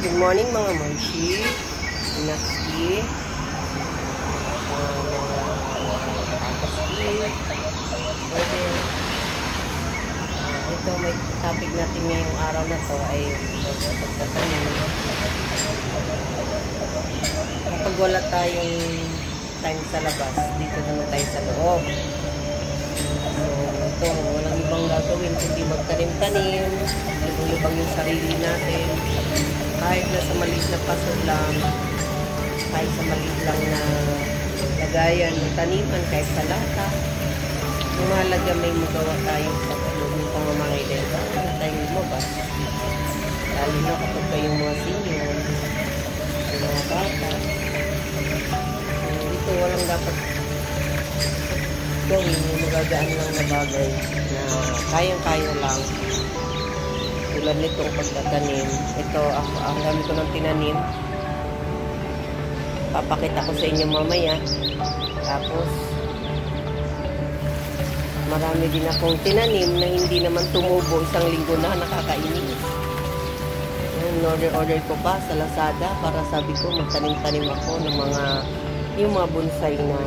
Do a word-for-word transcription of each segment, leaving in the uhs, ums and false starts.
Good morning mga Monchi. Inaski. Uh, mga kakaski. Pwede. Uh, ito, may topic natin ngayong araw na to ay pagtatanim. Kapag wala tayong time sa labas, dito naman tayo sa loob. So, ito, walang ibang gagawin kundi magtanim-tanim, lubang-lubang yung sarili natin. Kahit na sa maliit na paso lang, kahit sa maliit lang na lagayan, taniman, kahit sa lata. Yung mahalaga may magawa tayong pagkalubing pamamangay dahil tayong lumabas. Lalo na kapag kayong mga senior, yung mga bata. Dito walang dapat gawin, yung magagaan lang na bagay na kayang-kaya lang. Tulad nitong pagtatanim. Ito, ako, ang dami ko ng tinanim. Papakita ko sa inyo mamaya. Tapos, marami din akong tinanim na hindi naman tumubo. Isang linggo na, nakakainis. Order-order ko pa sa Lazada para sabi ko magtanim-tanim ako ng mga yung mga bonsai na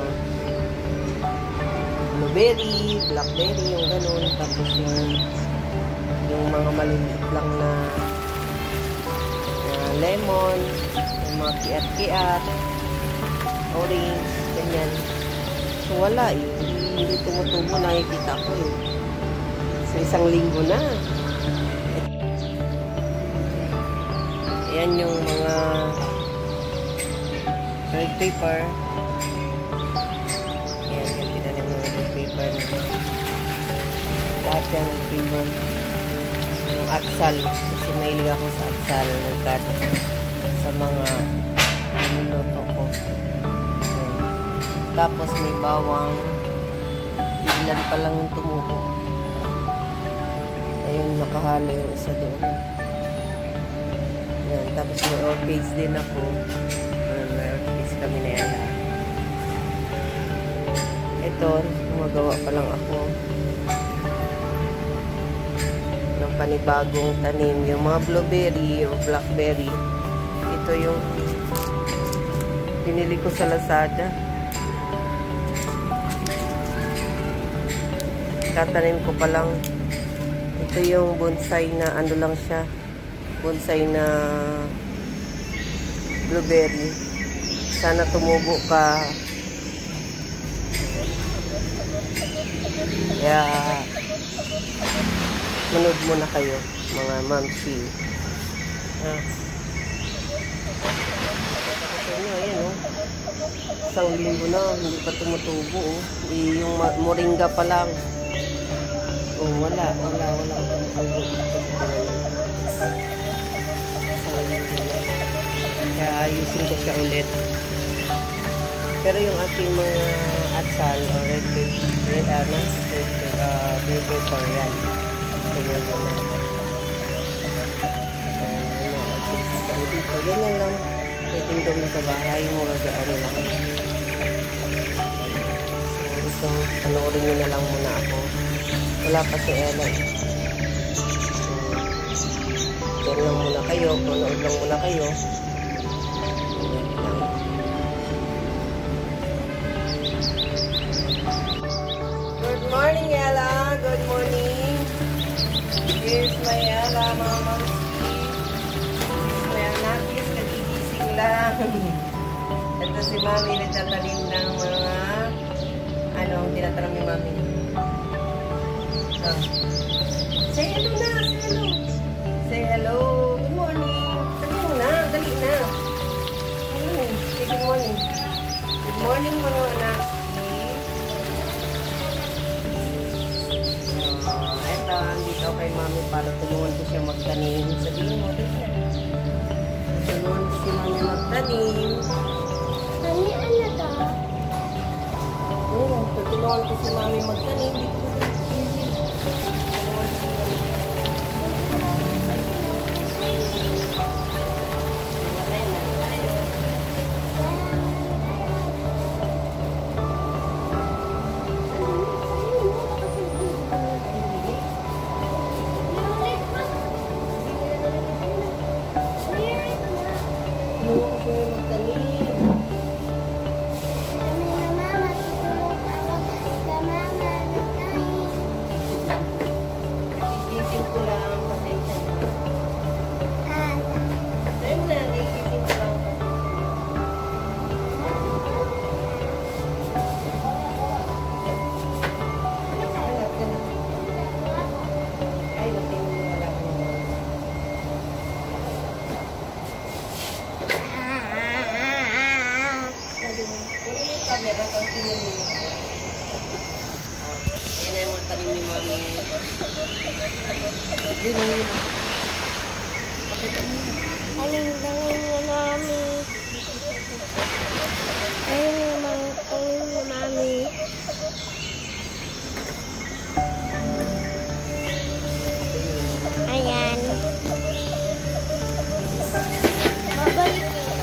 blueberry, blackberry, yung ganun. Tapos yung yung mga maliliit lang na, na lemon, yung mga kiat-kiat, orange, ganyan. So wala eh. Hindi tumutubo, nakikita ko eh. So isang linggo na. Ayan yung mga red paper. Ayan, yung tinanim ng red paper. Lahat yung red paper. Yung atsal. Kasi mahilig ako sa atsal. Nagkat sa mga minuto ko. Ayan. Tapos may bawang. Ilan pa lang yung tumubo. Ayun, nakahalo yung isa doon. Ayan, tapos may orchids din ako. Ayan, may orchids kami na yan. Ito, gumagawa pa lang ako ng panibagong tanim. Yung mga blueberry, yung blackberry. Ito yung pinili ko sa Lazada. Tatanim ko pa lang. Ito yung bonsai na ano lang siya. Bonsai na blueberry. Sana tumubo pa. Kaya manood muna kayo mga mamsi. Ah. Ayan o. Oh. Isang linggo na. Hindi pa tumutubo. Oh. E, yung moringa pa lang. Oh, wala. Wala. Wala. Kaya ayusin ko siya ulit. Pero yung ating mga atsal o red red ano red uh, red pepper yan. Tingnan mo na. Ano dito. Ganyan lang. Pwedeng doon sa bahay mo. Ano lang. So, ito. Panoorin nyo na lang muna ako. Wala pa si Ella. So, diyan lang muna kayo. Panood lang muna kayo. Good morning, Ella. Good morning. Here's my Ella, Mama. My anak is nagigising lang. Ito si Mami nagtatanim ng mga ano, tinatanim ni Mami. Oh. Say hello na, say hello. Say hello. Good morning. Dali mo na, dali na. Hello. Say good morning. Good morning mga anak. Dito kay Mami para tulungan ko siya magtanim. Sabihin mo, tulungan ko si Mami magtanim. Mami, ano to? Oo, tutulungan ko si Mami magtanim. Where Yun, yun, yun. Pakita mo. Aling-langin na mami. Aling-langin na mami. Ayan. Babalik ko na.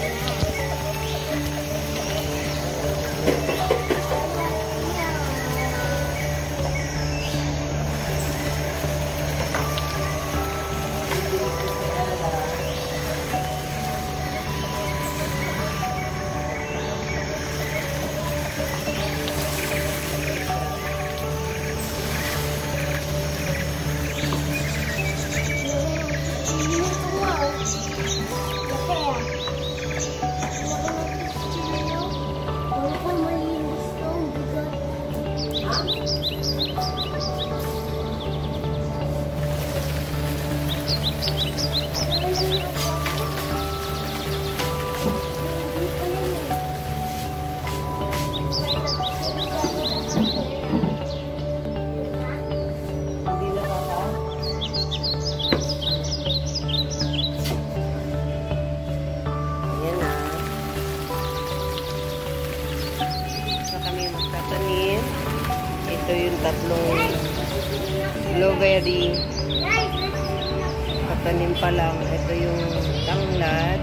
Ito yung tatlong blueberry. Katanim pa lang. Ito yung tanglad.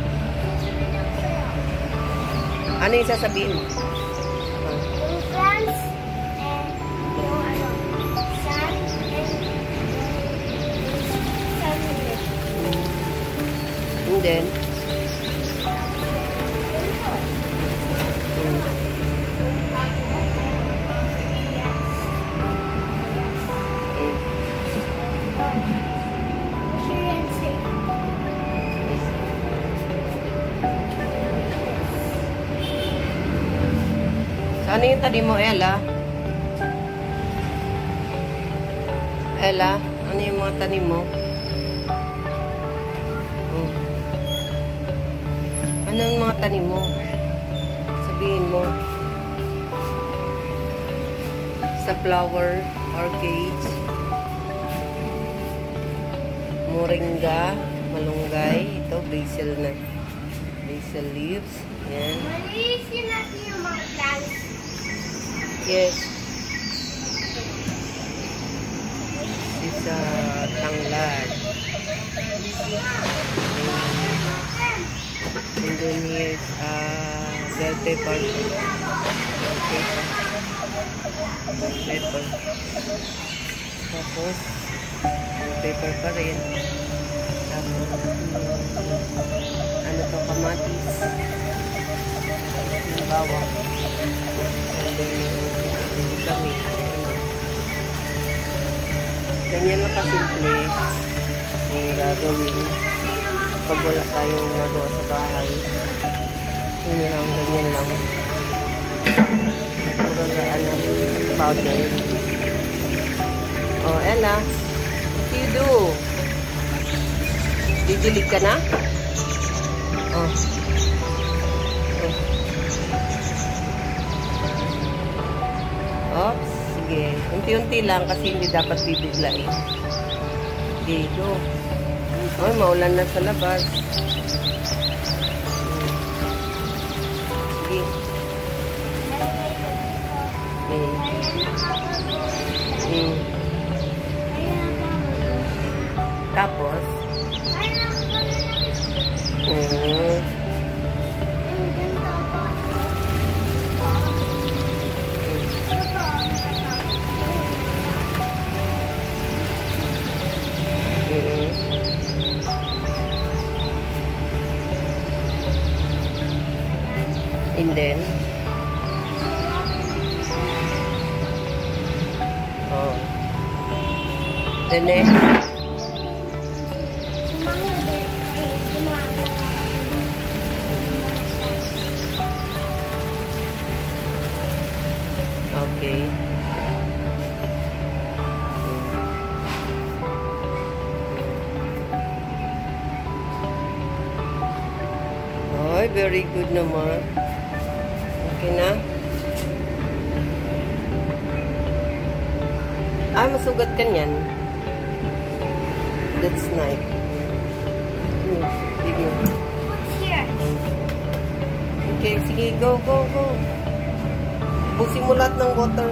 Ano yung sasabihin mo? Yung plants and yung ano, sun and sun. And then, ano yung tanim mo, Ella? Ella, ano yung mga tanim mo? Hmm. Ano yung mga tanim mo? Sabihin mo. Sa flower, orchids, moringa, malunggay, ito, basil na. Basil leaves. Yan. Malisin natin yung mga plants. Yes. This is uh, tanglad. And then here's uh, bell pepper. Bell pepper. Bell pepper. Tapos, bell pepper pa rin. Tapos, ano to, kamatis. Yung bawang. And then, kami. Ganyan lang kasimple yung gagawin pag wala tayong nagawa sa bahay. Yun lang, ganyan lang. Magagaan ng powder. Oh, Ella, what do you do? Didilig ka na? Oh. Oops, sige. Unti-unti lang kasi hindi dapat bibiglain. Dito. Ay, maulan na sa labas. Sige. Hmm. Hmm. Tapos? Hmm. And then, oh, the next, okay. Oh, very good naman. Okay na? Ah, masugat ka niyan. That's nice. Hmm, sige. What's here? Okay, sige. Go, go, go. Busin mo lahat ng water.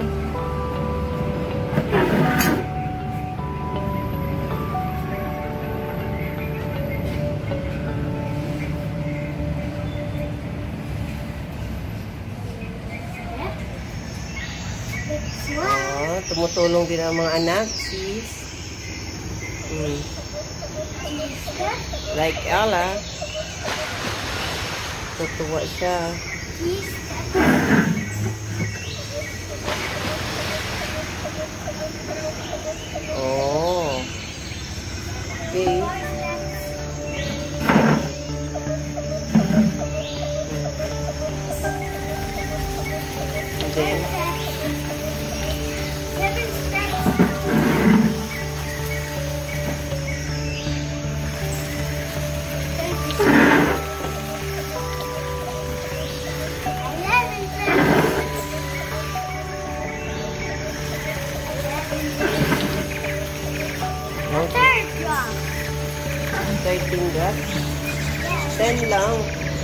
It's one. Oh, tumutulong din ang mga anak, sis. Hmm. Like Ella. Tutuwa siya. Oh. Okay. And then, Seven steps. Eleven steps. okay. Third drop. thirteen drops. Yes. ten lang.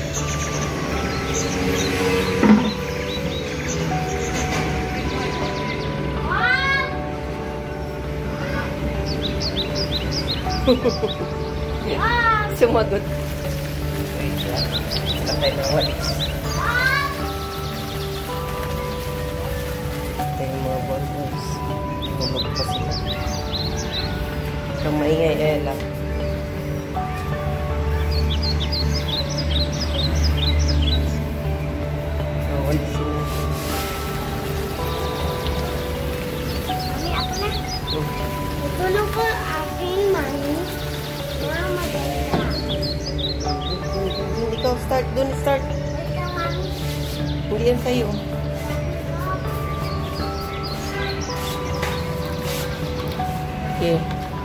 Ah! Sumagot. Wait lang. Patay na walis. Patay yung mga bonbons. Bumag pa sila. Kang maingay, Ella. Oh, walis sila. Mami, ako na. Oh. Tutulong ko aking mami. Mga madali na. Ikaw, start. Dun, start. Wait lang, mami. Hindi yan sa'yo. Okay.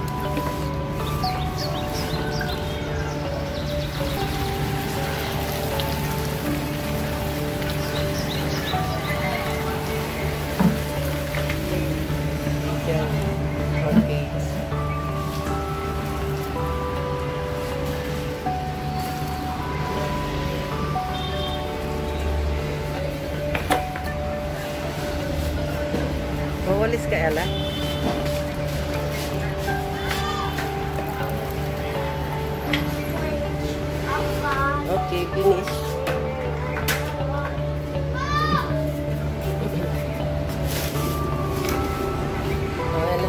Yan. Okay. Mawalis ka, Ella? Okay, finish. Oh, Ella.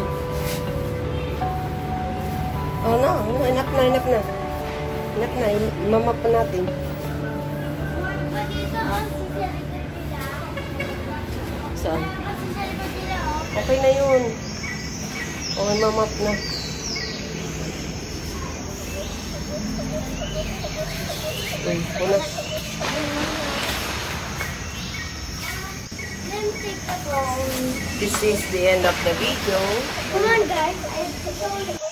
Oh, no. no. Enough na, enough na. Enough na. Imamap pa natin. Meron pa dito, oh, si sa likod nila. Saan? Oh, si sa likod nila, oh. Okay na yun. Oh, imamap na. Okay, punas. Then take the phone. This is the end of the video. Come on, guys. I have to go.